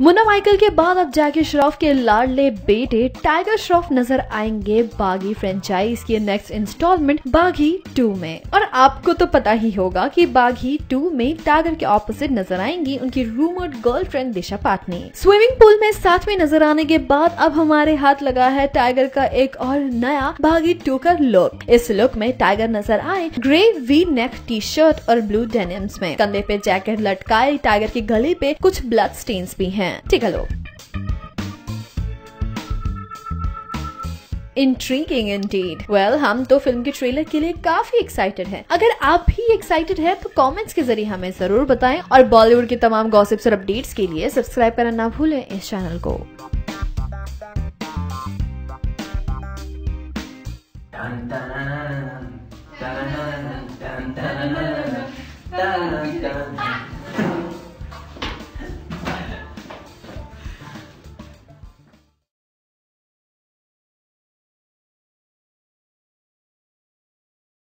Munna Michael के बाद अब जैकी श्रॉफ के लाडले बेटे टाइगर श्रॉफ नजर आएंगे बागी फ्रेंचाइज की नेक्स्ट इंस्टॉलमेंट बागी 2 में। और आपको तो पता ही होगा कि बागी 2 में टाइगर के ऑपोजिट नजर आएंगी उनकी rumoured girlfriend Disha Patani. Swimming pool में साथ में नजर आने के बाद अब हमारे हाथ लगा है टाइगर का एक और नया बागी 2 का लुक। इस लुक में टाइगर नजर आए grey V neck T shirt और ब्लू डेनिम्स में। कंधे पे जैकेट लटकाए टाइगर की गले पे कुछ ब्लड स्टेन्स भी हैं। ठीक है लो, इंट्रीगिंग इंडीड। वेल, हम तो फिल्म के ट्रेलर के लिए काफी एक्साइटेड हैं। अगर आप भी एक्साइटेड हैं तो कमेंट्स के जरिए हमें जरूर बताएं और बॉलीवुड के तमाम गॉसिप्स और अपडेट्स के लिए सब्सक्राइब करना ना भूलें इस चैनल को।